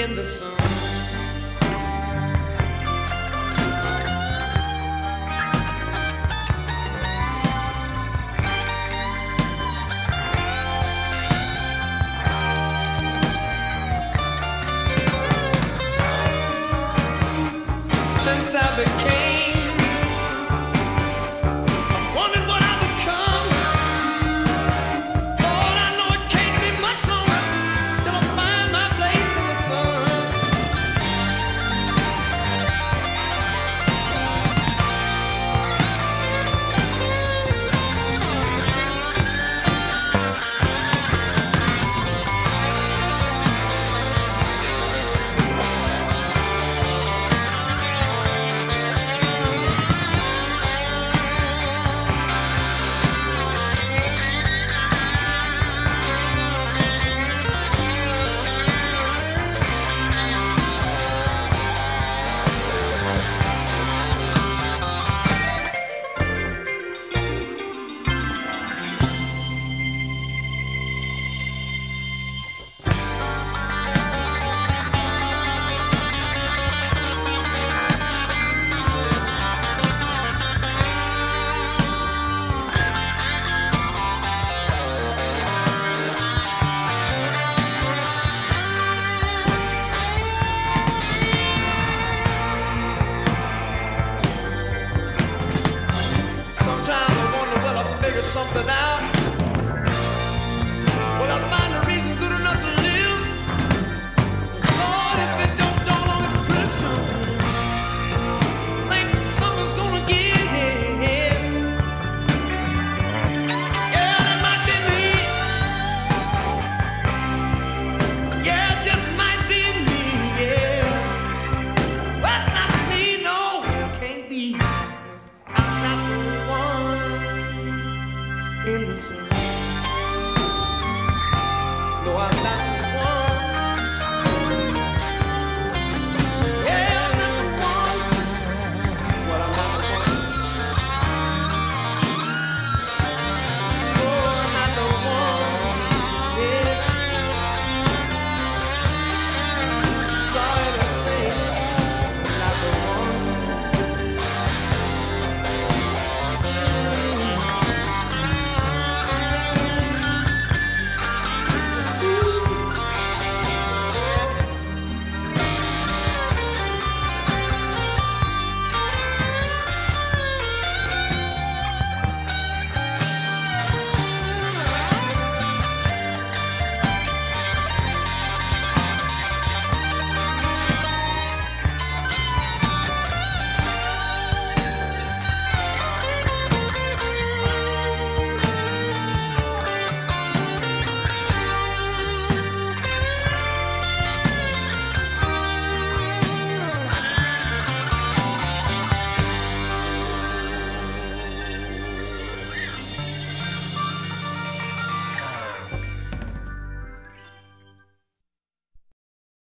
in the sun. Since I became, I wondered what I become. Lord, I know it can't be much longer till I find my place in the sun. Figure something out. Will I find a reason good enough to live? 'Cause Lord, if it don't dawn on me pretty soon, think something's gonna give. Yeah, that might be me. Yeah, it just might be me. Yeah, that's not me. No, it can't be. 'Cause I'm not the one in the sun. No, I'm not.